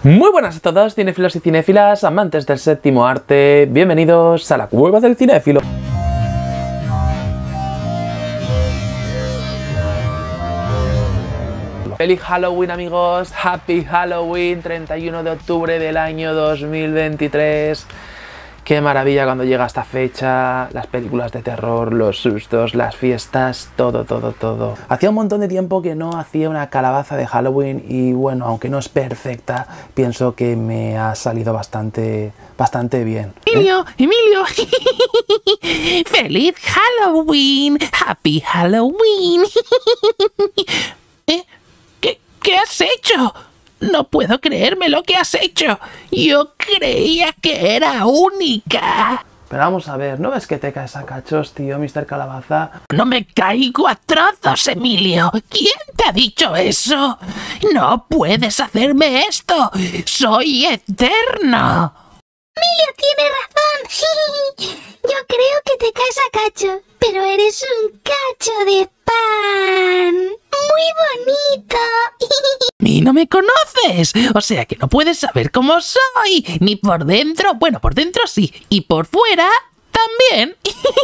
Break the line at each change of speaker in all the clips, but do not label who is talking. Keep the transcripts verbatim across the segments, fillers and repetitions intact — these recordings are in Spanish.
Muy buenas a todos, cinéfilos y cinéfilas, amantes del séptimo arte, bienvenidos a la Cueva del Cinéfilo. ¡Feliz Halloween, amigos! ¡Happy Halloween! treinta y uno de octubre del año dos mil veintitrés. Qué maravilla cuando llega esta fecha, las películas de terror, los sustos, las fiestas, todo, todo, todo. Hacía un montón de tiempo que no hacía una calabaza de Halloween y bueno, aunque no es perfecta, pienso que me ha salido bastante, bastante bien.
Emilio, ¿eh? Emilio, ¡feliz Halloween! ¡Happy Halloween! ¿Eh? ¿Qué, ¿Qué has hecho? No puedo creerme lo que has hecho. Yo creía que era única.
Pero vamos a ver, ¿no ves que te caes a cachos, tío, mister Calabaza?
No me caigo a trozos, Emilio. ¿Quién te ha dicho eso? No puedes hacerme esto. Soy eterno.
Emilio tiene razón. Yo creo que te caes a cacho, pero eres un cacho de pan. Muy bonito.
Y no me conoces, o sea que no puedes saber cómo soy, ni por dentro, bueno, por dentro sí, y por fuera también.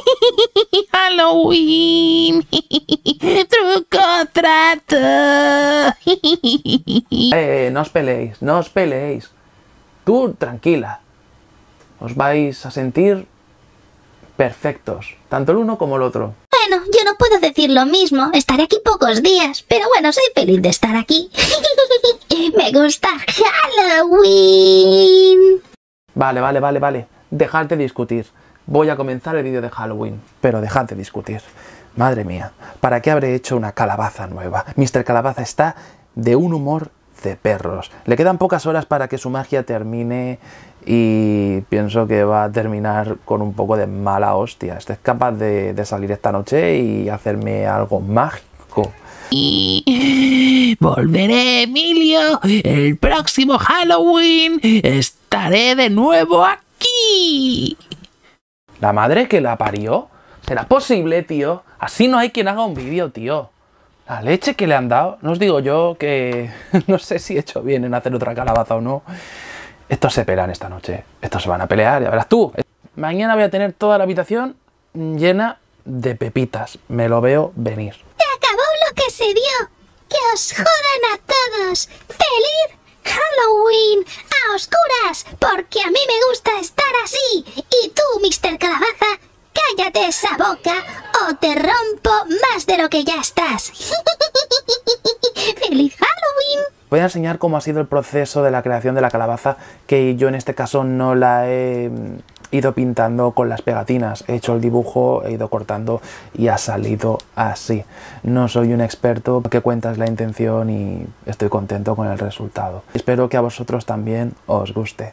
Halloween, truco trato.
Eh, no os peleéis, no os peleéis. Tú, tranquila. Os vais a sentir perfectos, tanto el uno como el otro.
Bueno, yo no puedo decir lo mismo. Estaré aquí pocos días, pero bueno, soy feliz de estar aquí. Me gusta Halloween.
Vale, vale, vale, vale. Dejad de discutir. Voy a comenzar el vídeo de Halloween, pero dejad de discutir. Madre mía, ¿para qué habré hecho una calabaza nueva? mister Calabaza está de un humor de perros. Le quedan pocas horas para que su magia termine y pienso que va a terminar con un poco de mala hostia. Este es capaz de, de salir esta noche y hacerme algo mágico.
Y volveré, Emilio. El próximo Halloween estaré de nuevo aquí.
¿La madre que la parió? ¿Será posible, tío? Así no hay quien haga un vídeo, tío. La leche que le han dado. No os digo yo que no sé si he hecho bien en hacer otra calabaza o no. Estos se pelean esta noche. Estos se van a pelear, ya verás tú. Mañana voy a tener toda la habitación llena de pepitas. Me lo veo venir.
Se acabó lo que se dio. Que os jodan a todos. ¡Feliz Halloween! ¡A oscuras! Porque a mí me gusta estar así. Y tú, mister Calabaza, cállate esa boca o te rompo más de lo que ya estás. ¡Feliz Halloween!
Voy a enseñar cómo ha sido el proceso de la creación de la calabaza, que yo en este caso no la he ido pintando con las pegatinas. He hecho el dibujo, he ido cortando y ha salido así. No soy un experto, que cuentas la intención y estoy contento con el resultado. Espero que a vosotros también os guste.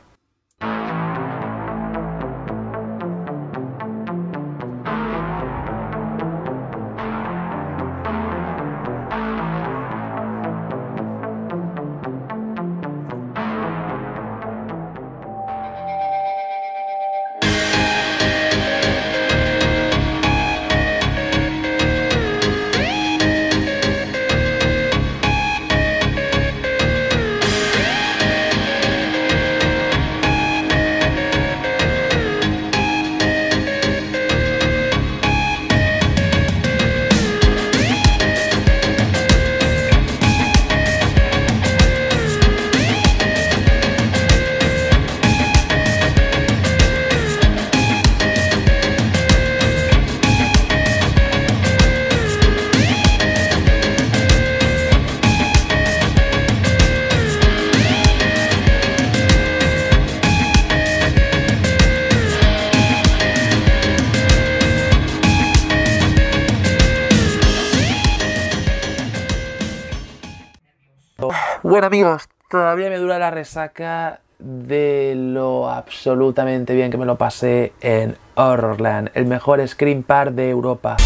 Bueno, amigos, todavía me dura la resaca de lo absolutamente bien que me lo pasé en Horrorland, el mejor Scream Park de Europa.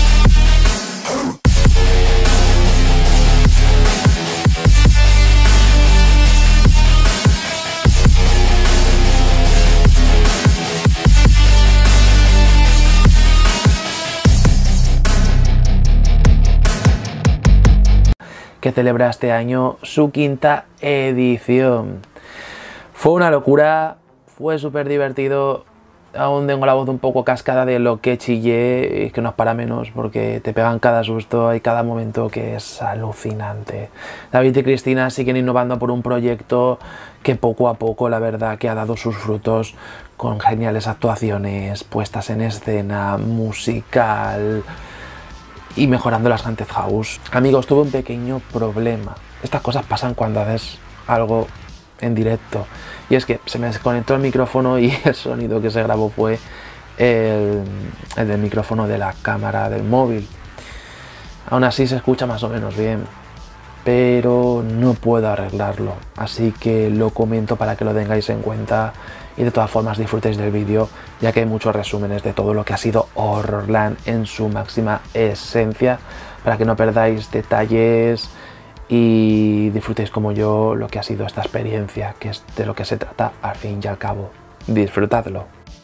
que celebra este año su quinta edición. Fue una locura, fue súper divertido. Aún tengo la voz un poco cascada de lo que chillé, y que no es para menos porque te pegan cada susto y cada momento que es alucinante. David y Cristina siguen innovando por un proyecto que poco a poco, la verdad, que ha dado sus frutos con geniales actuaciones, puestas en escena, musical y mejorando las Haunted House. Amigos, tuve un pequeño problema. Estas cosas pasan cuando haces algo en directo, y es que se me desconectó el micrófono y el sonido que se grabó fue el, el del micrófono de la cámara del móvil. Aún así se escucha más o menos bien, pero no puedo arreglarlo, así que lo comento para que lo tengáis en cuenta y de todas formas disfrutéis del vídeo, ya que hay muchos resúmenes de todo lo que ha sido Horrorland en su máxima esencia, para que no perdáis detalles y disfrutéis como yo lo que ha sido esta experiencia, que es de lo que se trata al fin y al cabo. Disfrutadlo.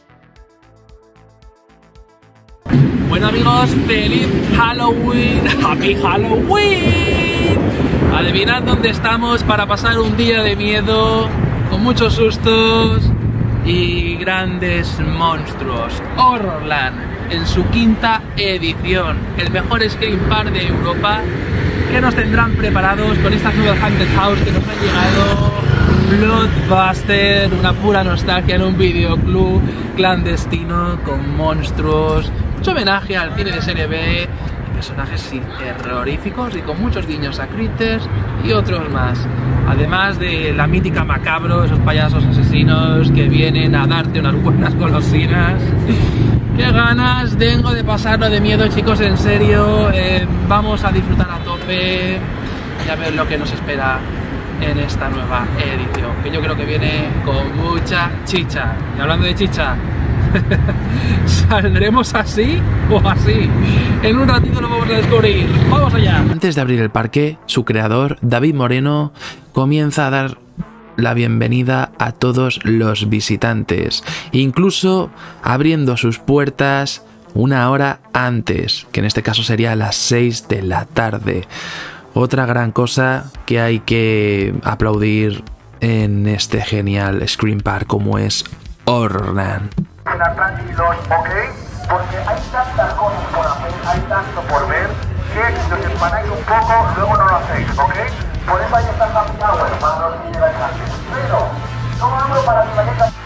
Bueno amigos, feliz Halloween, Happy Halloween. Adivinad dónde estamos para pasar un día de miedo, con muchos sustos y grandes monstruos. Horrorland en su quinta edición, el mejor Scream Park de Europa, que nos tendrán preparados con estas nuevas Haunted House que nos han llegado. Bloodbuster, una pura nostalgia en un videoclub clandestino con monstruos, mucho homenaje al cine de serie B, personajes terroríficos y con muchos guiños a Critters y otros más. Además de la mítica Macabro, esos payasos asesinos que vienen a darte unas buenas golosinas. ¡Qué ganas tengo de pasarlo de miedo, chicos! En serio, eh, vamos a disfrutar a tope y a ver lo que nos espera en esta nueva edición, que yo creo que viene con mucha chicha. Y hablando de chicha, ¿saldremos así o así? En un ratito lo vamos a descubrir. ¡Vamos allá!
Antes de abrir el parque, su creador, David Moreno, comienza a dar la bienvenida a todos los visitantes, incluso abriendo sus puertas una hora antes, que en este caso sería a las seis de la tarde. Otra gran cosa que hay que aplaudir en este genial Scream Park como es Horrorland.
Tranquilos, ¿ok? Porque hay tantas cosas por hacer, hay tanto por ver, que si os empanáis un poco, luego no lo hacéis, ¿ok? Por eso hay esta happy hour para los que llegáis antes. Pero no hablo para que vayáis a...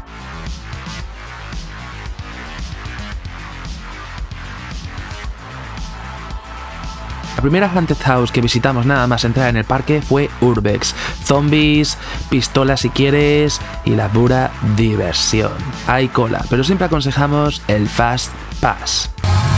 La primera Haunted House que visitamos nada más entrar en el parque fue Urbex. Zombies, pistolas si quieres y la pura diversión. Hay cola, pero siempre aconsejamos el Fast Pass.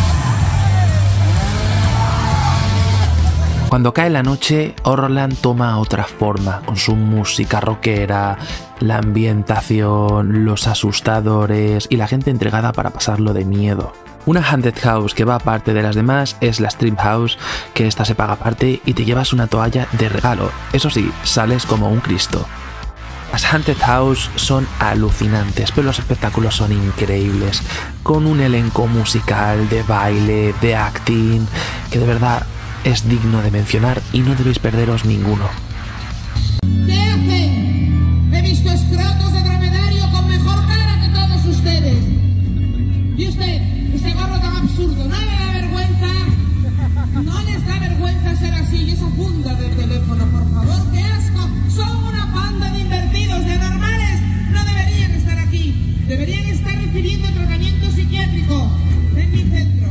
Cuando cae la noche, Horrorland toma otra forma, con su música rockera, la ambientación, los asustadores y la gente entregada para pasarlo de miedo. Una Haunted House que va aparte de las demás es la Stream House, que esta se paga aparte y te llevas una toalla de regalo. Eso sí, sales como un Cristo. Las Haunted House son alucinantes, pero los espectáculos son increíbles, con un elenco musical, de baile, de acting, que de verdad es digno de mencionar y no debéis perderos ninguno.
¿Qué hacen? He visto escrotos de dromedario con mejor cara que todos ustedes. ¿Y usted? Ese gorro tan absurdo, ¿no le da vergüenza? ¿No les da vergüenza ser así? Y esa funda del teléfono, por favor, qué asco. Son una panda de invertidos, de normales. No deberían estar aquí. Deberían estar recibiendo tratamiento psiquiátrico en mi centro.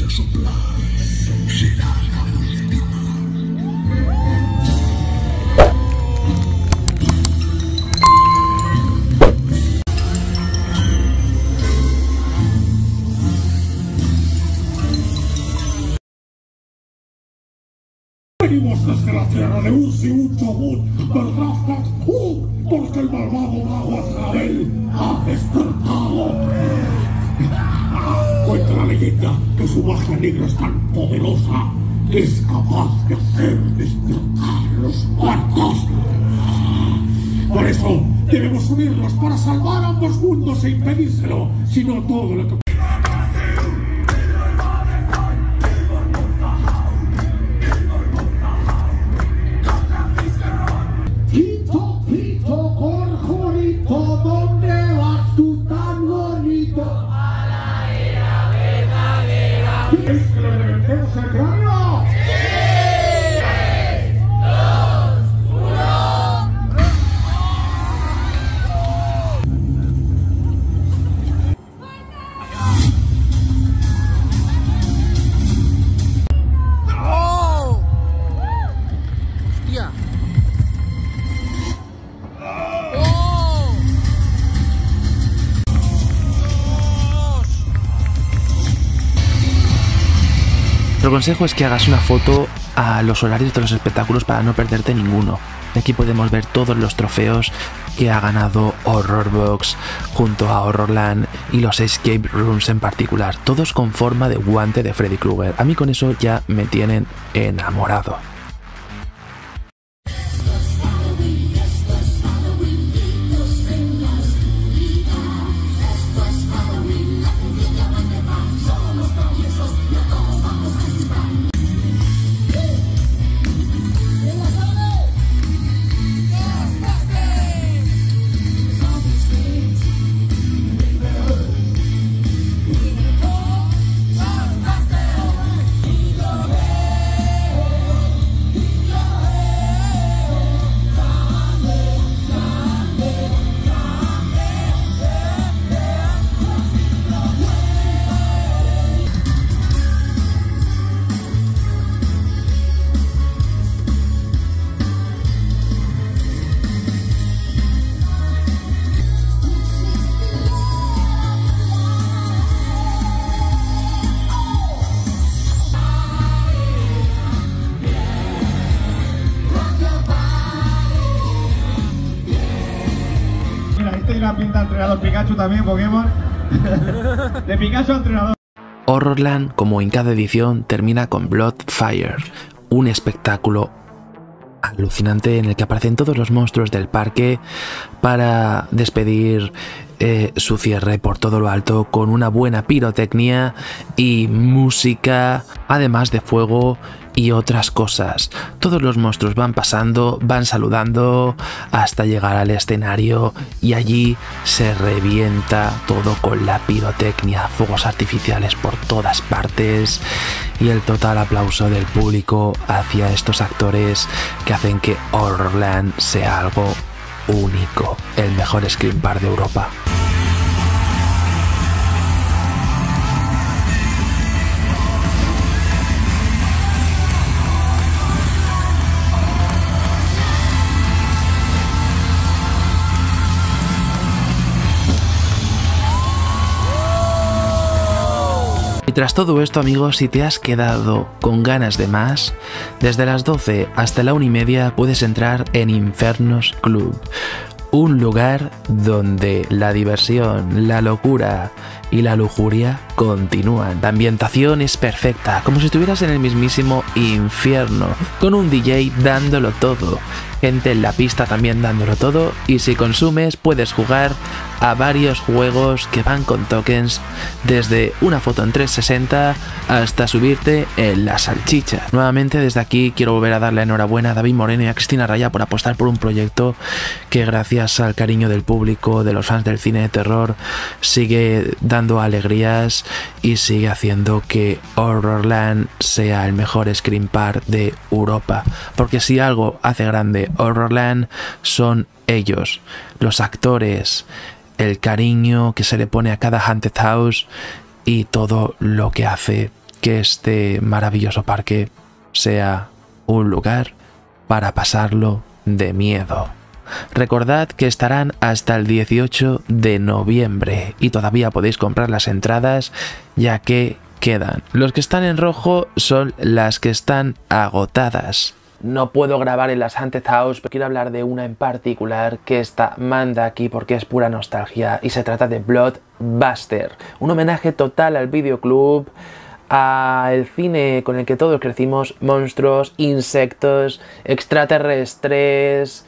soplar será la última. Venimos desde la tierra de Ursi Uchogun, Berdrafat, uh, porque el malvado mago Azrael ha despertado. Cuenta la leyenda que su magia negra es tan poderosa que es capaz de hacer despertar a los muertos. Por eso debemos unirnos para salvar ambos mundos e impedírselo, si no todo lo que... Pito, pito, corjorito, ¿dónde vas tú tan bonito? A la era verdadera. ¿Quieres que le reventemos el cráneo? ¡Sí! ¡Tres, dos, uno! ¡Oh! ¡Hostia!
Nuestro consejo es que hagas una foto a los horarios de los espectáculos para no perderte ninguno. Aquí podemos ver todos los trofeos que ha ganado Horrorbox junto a Horrorland y los Escape Rooms en particular, todos con forma de guante de Freddy Krueger. A mí con eso ya me tienen enamorado.
La pinta entrenador Pikachu también, Pokémon. De Pikachu a entrenador.
Horrorland, como en cada edición, termina con Bloodfire, un espectáculo alucinante en el que aparecen todos los monstruos del parque para despedir eh, su cierre por todo lo alto con una buena pirotecnia y música, además de fuego y otras cosas. Todos los monstruos van pasando, van saludando hasta llegar al escenario y allí se revienta todo con la pirotecnia, fuegos artificiales por todas partes y el total aplauso del público hacia estos actores que hacen que Horrorland sea algo único, el mejor Scream Park de Europa. Y tras todo esto, amigos, si te has quedado con ganas de más, desde las doce hasta la una y media puedes entrar en Infernos Club, un lugar donde la diversión, la locura y la lujuria continúan. La ambientación es perfecta, como si estuvieras en el mismísimo infierno, con un D J dándolo todo, gente en la pista también dándolo todo, y si consumes puedes jugar a varios juegos que van con tokens, desde una foto en trescientos sesenta hasta subirte en la salchicha. Nuevamente desde aquí quiero volver a darle enhorabuena a David Moreno y a Cristina Raya por apostar por un proyecto que, gracias al cariño del público, de los fans del cine de terror, sigue dando alegrías y sigue haciendo que Horrorland sea el mejor Scream Park de Europa, porque si algo hace grande Horrorland son ellos, los actores, el cariño que se le pone a cada Haunted House y todo lo que hace que este maravilloso parque sea un lugar para pasarlo de miedo. Recordad que estarán hasta el dieciocho de noviembre y todavía podéis comprar las entradas ya que quedan. Los que están en rojo son las que están agotadas. No puedo grabar en las Haunted House, pero quiero hablar de una en particular que esta manda aquí porque es pura nostalgia y se trata de Bloodbuster, un homenaje total al videoclub, al cine con el que todos crecimos, monstruos, insectos, extraterrestres,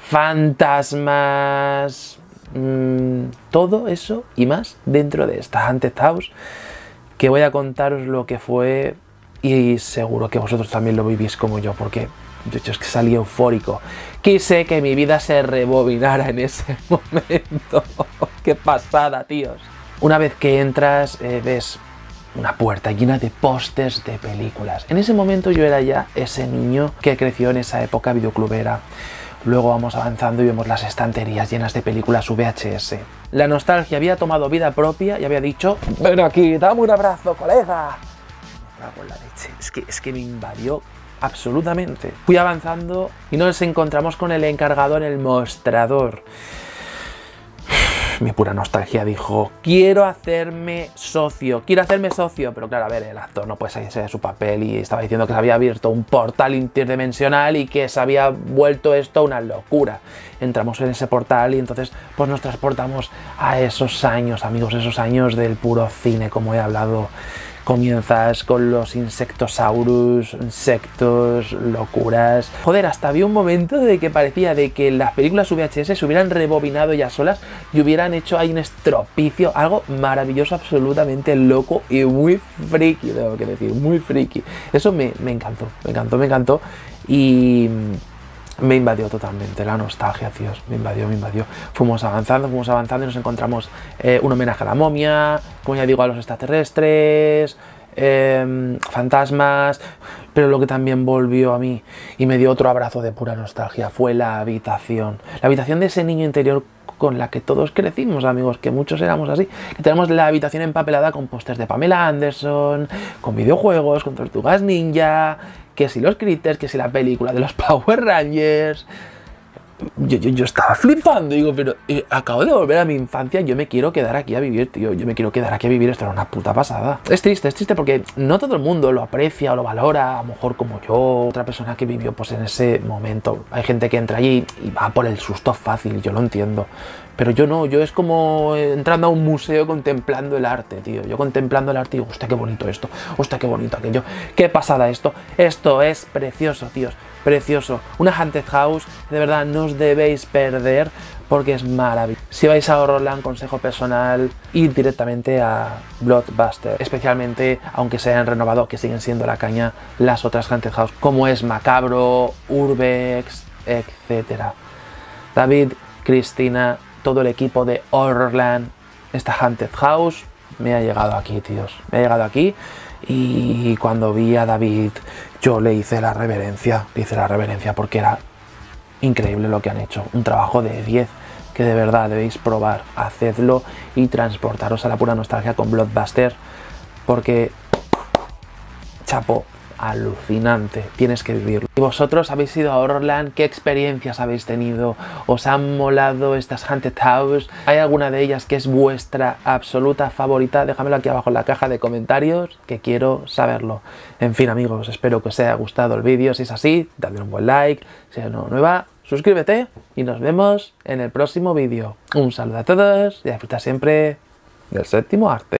fantasmas, mmm, todo eso y más dentro de esta Haunted House, que voy a contaros lo que fue y seguro que vosotros también lo vivís como yo, porque de hecho es que salí eufórico. Quise que mi vida se rebobinara en ese momento. ¡Qué pasada, tíos! Una vez que entras, eh, ves una puerta llena de pósters de películas. En ese momento yo era ya ese niño que creció en esa época videoclubera. Luego vamos avanzando y vemos las estanterías llenas de películas V H S. La nostalgia había tomado vida propia y había dicho: ¡ven aquí, dame un abrazo, colega! Me cago en la leche. Es que, es que me invadió absolutamente. Fui avanzando y nos encontramos con el encargado en el mostrador. Mi pura nostalgia dijo: quiero hacerme socio, quiero hacerme socio. Pero claro, a ver, el actor no puede salirse de su papel y estaba diciendo que se había abierto un portal interdimensional y que se había vuelto esto una locura. Entramos en ese portal y entonces pues nos transportamos a esos años, amigos, esos años del puro cine, como he hablado. Comienzas con los insectosaurus, insectos, locuras. Joder, hasta había un momento de que parecía de que las películas V H S se hubieran rebobinado ya solas y hubieran hecho ahí un estropicio, algo maravilloso, absolutamente loco y muy friki, tengo que decir, muy friki. Eso me, me encantó, me encantó, me encantó y me invadió totalmente la nostalgia, tíos, me invadió, me invadió. Fuimos avanzando, fuimos avanzando y nos encontramos eh, un homenaje a la momia, como ya digo, a los extraterrestres, eh, fantasmas, pero lo que también volvió a mí y me dio otro abrazo de pura nostalgia fue la habitación. La habitación de ese niño interior con la que todos crecimos, amigos, que muchos éramos así, que tenemos la habitación empapelada con pósters de Pamela Anderson, con videojuegos, con tortugas ninja, que si los Critters, que si la película de los Power Rangers. Yo, yo, yo estaba flipando, digo, pero eh, acabo de volver a mi infancia, yo me quiero quedar aquí a vivir, tío, yo me quiero quedar aquí a vivir, esto era una puta pasada. Es triste, es triste porque no todo el mundo lo aprecia o lo valora, a lo mejor como yo, otra persona que vivió pues en ese momento. Hay gente que entra allí y va por el susto fácil, yo lo entiendo. Pero yo no, yo es como entrando a un museo contemplando el arte, tío. Yo contemplando el arte y digo, hostia, qué bonito esto, hostia, qué bonito aquello, qué pasada esto. Esto es precioso, tíos, precioso. Una Haunted House, de verdad, no os debéis perder porque es maravilloso. Si vais a Horrorland, consejo personal, ir directamente a Bloodbuster. Especialmente, aunque se hayan renovado, que siguen siendo la caña las otras Haunted House, como es Macabro, Urbex, etcétera. David, Cristina, todo el equipo de Horrorland, esta Haunted House me ha llegado aquí, tíos, me ha llegado aquí y cuando vi a David yo le hice la reverencia, le hice la reverencia porque era increíble lo que han hecho, un trabajo de diez que de verdad debéis probar, hacedlo y transportaros a la pura nostalgia con Bloodbuster porque, chapo, alucinante, tienes que vivirlo. ¿Y vosotros habéis ido a Horrorland? ¿Qué experiencias habéis tenido? ¿Os han molado estas Haunted House? ¿Hay alguna de ellas que es vuestra absoluta favorita? Déjamelo aquí abajo en la caja de comentarios, que quiero saberlo. En fin, amigos, espero que os haya gustado el vídeo. Si es así, dadle un buen like. Si eres nueva, suscríbete y nos vemos en el próximo vídeo. Un saludo a todos y a disfrutar siempre del séptimo arte.